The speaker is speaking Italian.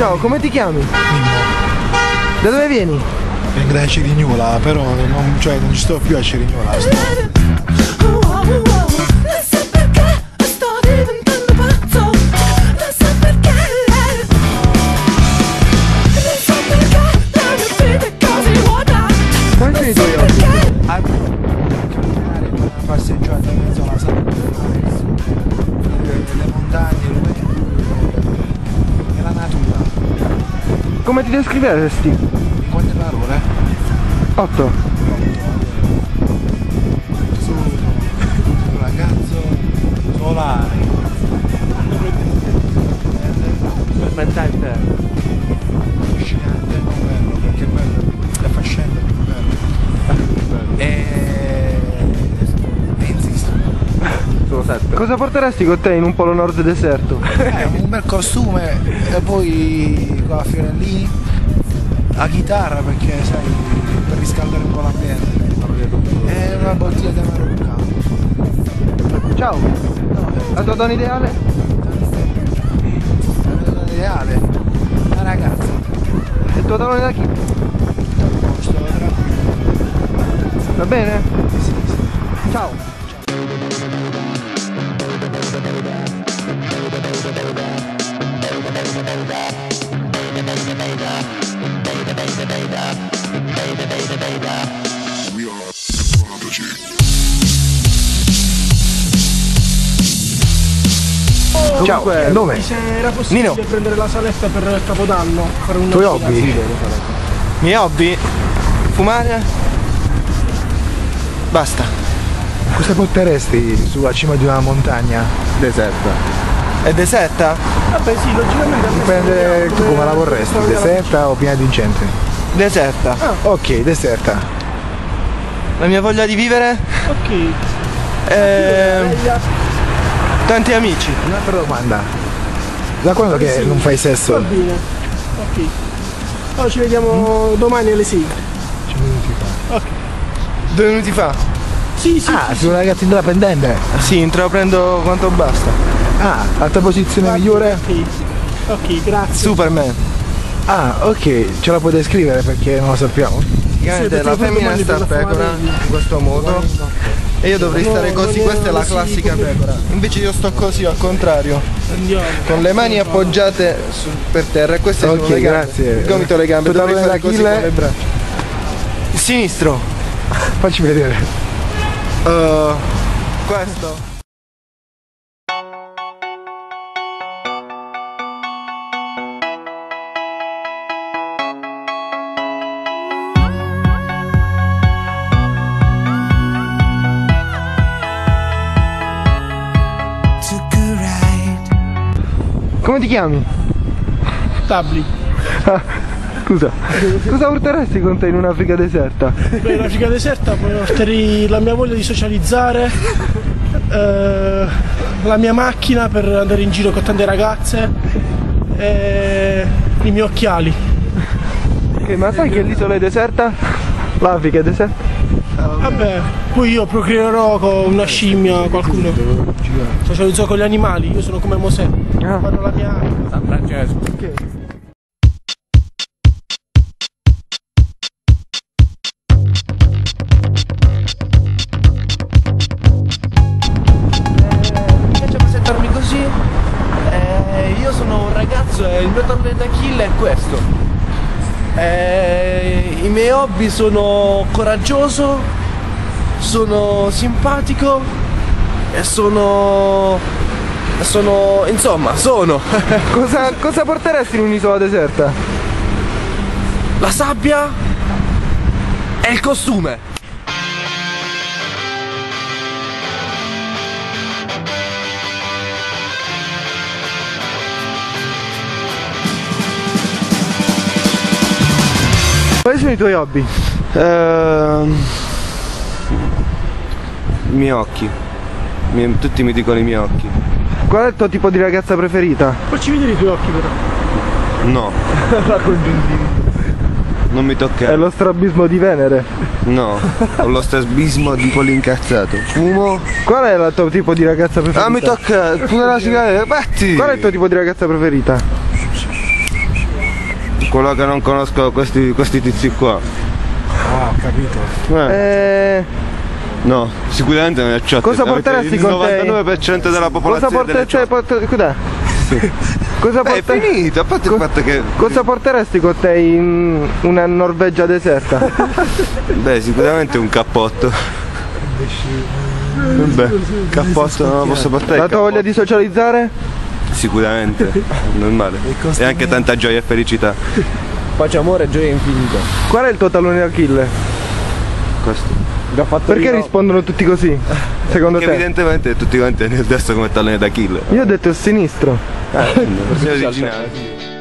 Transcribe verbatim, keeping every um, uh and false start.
Ciao, come ti chiami? Mimmo. Da dove vieni? Vengo da Cerignola, però non, cioè, non ci sto più a Cerignola. Sto... Quali sono i tuoi hobby? A camminare, una passeggiata in mezzo alla sabbia, le montagne, il vento e la natura. Come ti descriveresti? Quante parole? Otto. Sono un ragazzo solare. Mentale. Affascinante, non bello, perché è bello, è affascinante, più bello. E... e insisto. Sono sette. Cosa porteresti con te in un polo nord deserto? Eh, un bel costume e poi con la fiorellini, la chitarra perché sai, per riscaldare un po' l'ambiente. E una bottiglia di Amaruccano. Ciao. La tua donna ideale? La mia donna ideale, una ragazza. Il tuo talone da chi? Sto tranquillo. Va bene? Sì, sì. Ciao. Ciao, Comunque, nome? se era possibile Nino. prendere la saletta per Capodanno, fare un Tuoi hobby? Miei hobby? Fumare? Basta. Cosa porteresti sulla cima di una montagna deserta? È deserta? Vabbè sì, logicamente Dipende tu come la vorresti, deserta o piena di gente? Deserta. Ok, deserta. La mia voglia di vivere? Ok. Eh, tanti amici. Un'altra domanda. Da quando che non fai Va sesso? bene. Ok. Allora ci vediamo domani alle sei. cinque minuti fa. Ok. Due minuti fa? Sì, sì. Ah, sì, sei una ragazza intraprendente. Sì, intraprendo quanto basta. Ah, la tua posizione migliore? Ok. Ok, grazie. Superman. Ah, ok, ce la puoi descrivere perché non lo sappiamo. Praticamente perché la poi femmina domani sta a per la pecora fumare- in questo modo e io dovrei No, stare così, non questa è la così, classica come- pecora. Invece io sto così al contrario, Andiamo. con le mani appoggiate su- per terra e queste Ok, sono le gambe. grazie. Il gomito e le gambe, Tu dovrei talone fare così d'Achille? con le braccia. Il sinistro. Facci vedere. Uh, questo. Come ti chiami? Tabli. Scusa, cosa porteresti con te in un'Africa deserta? Beh, in Africa deserta porterei la mia voglia di socializzare, eh, la mia macchina per andare in giro con tante ragazze e i miei occhiali. Ok, ma sai che l'isola è deserta? L'Africa è deserta? Vabbè, poi io procreerò con una scimmia, qualcuno. Socializzo con gli animali, io sono come Mosè. Ah. Farò la mia San Francesco. Ok. Mi piace presentarmi così. Eh, io sono un ragazzo e il mio tallone d'Achille è questo. Eh, I miei hobby sono coraggioso, sono simpatico e sono... sono... insomma, sono. cosa, cosa porteresti in un'isola deserta? La sabbia e il costume. Quali sono i tuoi hobby? Ehm, I miei occhi. I miei- tutti mi dicono i miei occhi. Qual è il tuo tipo di ragazza preferita? Facci vedere i tuoi occhi però. No, La congiuntivite. non mi È tocca. lo strabismo di Venere. No, ho lo strabismo di quello incazzato. Fumo. Qual è il tuo tipo di ragazza preferita? Ah, mi tocca. Pure la sigaretta, batti! Qual è il tuo tipo di ragazza preferita? quello che non conosco questi, questi tizi qua. Ah, ho capito. Eh, Eh, no, sicuramente non è ciò. Cosa porteresti con te? Il novantanove per cento della cosa popolazione delle porteresti ciotte. porta, cosa, Beh, è porta- finito, a parte il fatto che... cosa porteresti con te in una Norvegia deserta? Beh, sicuramente un cappotto. Vabbè, cappotto non lo posso portare. La il tua voglia di socializzare? cappotto. Sicuramente, normale. E anche tanta gioia e felicità. Pace, amore e gioia infinita. Qual è il tuo tallone d'Achille? Questo. Da fatto Perché rispondono tutti così? Secondo Che te? evidentemente tutti quanti nel destro come tallone d'Achille. Io ho detto il sinistro. Eh, versione originale.